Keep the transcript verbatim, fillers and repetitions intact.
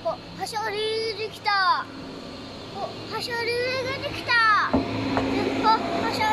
お、はしゃりできた。お、はしゃりができた。お、はしゃ